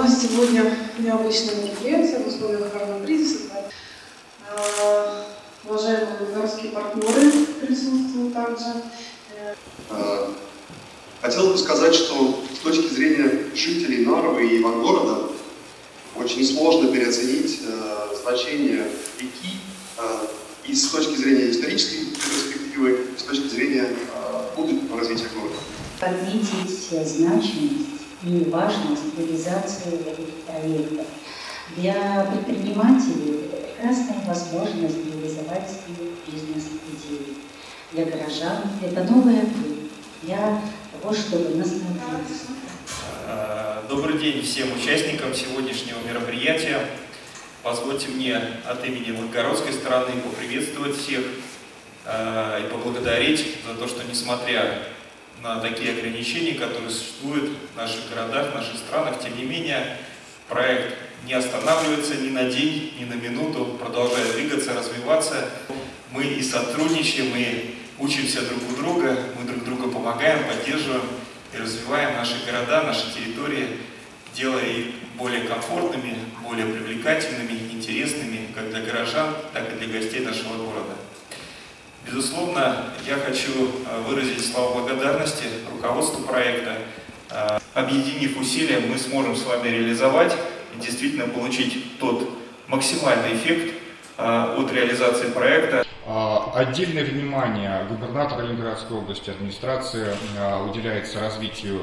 нас сегодня необычное мероприятие в условиях коронакризиса. Уважаемые городские партнеры присутствуют также. Хотел бы сказать, что с точки зрения жителей Нарвы и Ивангорода очень сложно переоценить значение реки и с точки зрения исторической перспективы, и с точки зрения будущего развития города. Отметить значимость и важность реализации этих проектов. Для предпринимателей это прекрасная возможность реализовать свою бизнес-идею. Для горожан это новая пыль для того, чтобы насладиться. Добрый день всем участникам сегодняшнего мероприятия. Позвольте мне от имени новгородской стороны поприветствовать всех и поблагодарить за то, что несмотря на такие ограничения, которые существуют в наших городах, в наших странах, тем не менее проект не останавливается ни на день, ни на минуту, продолжает двигаться, развиваться. Мы и сотрудничаем, и учимся друг у друга, мы друг друга помогаем, поддерживаем и развиваем наши города, наши территории, делая их более комфортными, более привлекательными, интересными как для горожан, так и для гостей нашего города. Безусловно, я хочу выразить слова благодарности руководству проекта. Объединив усилия, мы сможем с вами реализовать и действительно получить тот максимальный эффект от реализации проекта. Отдельное внимание губернатора Ленинградской области, администрации уделяется развитию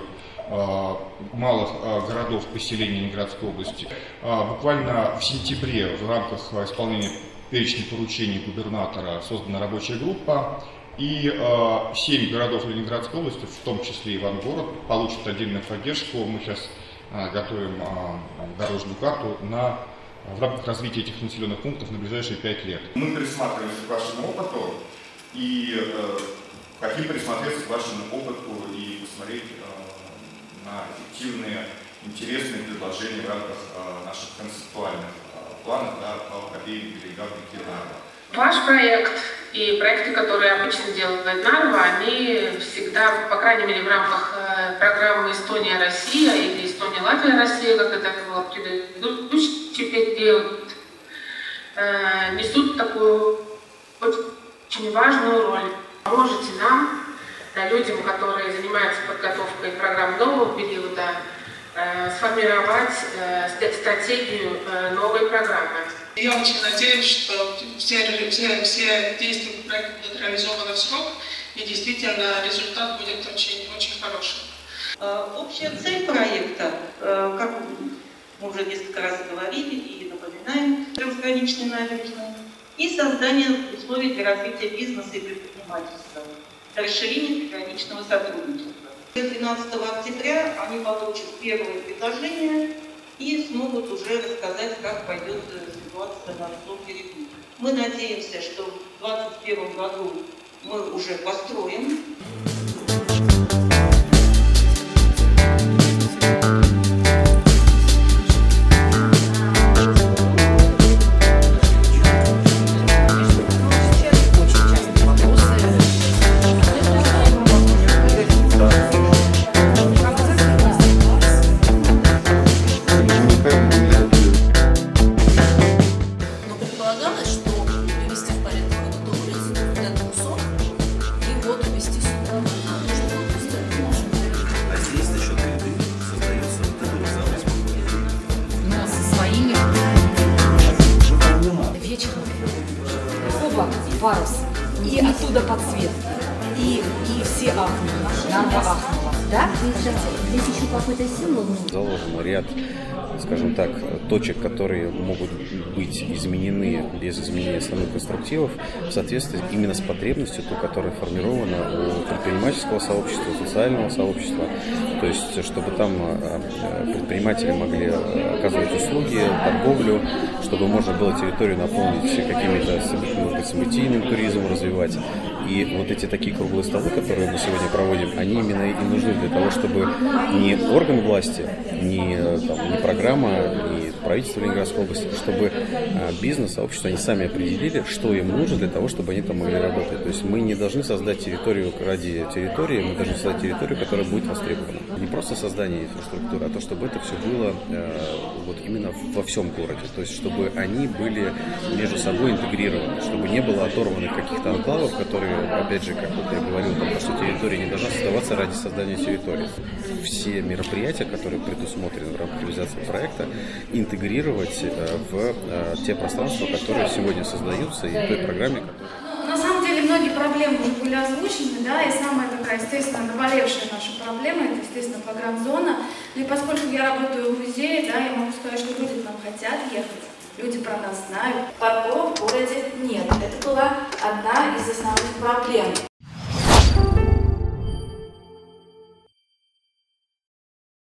малых городов поселений Ленинградской области. Буквально в сентябре в рамках исполнения перечня поручений губернатора создана рабочая группа, и 7 городов Ленинградской области, в том числе Ивангород, получат отдельную поддержку. Мы сейчас готовим дорожную карту в рамках развития этих населенных пунктов на ближайшие 5 лет. Мы присматриваемся к вашему опыту и хотим присмотреться к вашему опыту и посмотреть на эффективные, интересные предложения в рамках наших концептуальных планов по обеим берегам реки Нарва. Ваш проект и проекты, которые обычно делает Нарва, они всегда, по крайней мере, в рамках программы «Эстония-Россия» или «Эстония-Латвия-Россия», как это было в предыдущий период, несут такую очень важную роль. Поможете нам, людям, которые занимаются подготовкой программ нового периода, сформировать стратегию новой программы. Я очень надеюсь, что все действия проекта будут реализованы в срок, и действительно результат будет очень хорошим. Общая цель проекта, как мы уже несколько раз говорили и напоминаем, трансграничной набережной, и создание условий для развития бизнеса и предпринимательства, расширение приграничного сотрудничества. 12 октября они получат первые предложения и смогут уже рассказать, как пойдет ситуация на том берегу. Мы надеемся, что в 2021 году мы уже построим. Парус, и оттуда подсветка, и все ахнули, Нарва ахнула, да? Здесь еще какой-то символ? Заложен ряд, скажем так, точек, которые могут быть изменены без изменения основных конструктивов в соответствии именно с потребностью, той, которая формирована у предпринимательского сообщества, социального сообщества, то есть чтобы там предприниматели могли оказывать услуги, торговлю, чтобы можно было территорию наполнить какими-то, может быть, событийным туризмом развивать. И вот эти такие круглые столы, которые мы сегодня проводим, они именно и нужны для того, чтобы ни орган власти, ни программа, ни правительство Ленинградской области, чтобы бизнес, сообщество, они сами определили, что им нужно для того, чтобы они там могли работать. То есть мы не должны создать территорию ради территории, мы должны создать территорию, которая будет востребована. Не просто создание инфраструктуры, а то, чтобы это все было вот именно во всем городе. То есть, чтобы они были между собой интегрированы, чтобы не было оторванных каких-то анклавов, которые, опять же, как вот я говорил, потому что территория не должна создаваться ради создания территории. Все мероприятия, которые предусмотрены в рамках реализации проекта, интегрировать в те пространства, которые сегодня создаются, и в той программе, которая... На самом деле многие проблемы уже были озвучены, да, и самая такая, естественно, наболевшая наша проблема, это, естественно, программ-зона. Ну и поскольку я работаю в музее, да, я могу сказать, что люди к нам хотят ехать, люди про нас знают. Парковок в городе нет. Это была одна из основных проблем.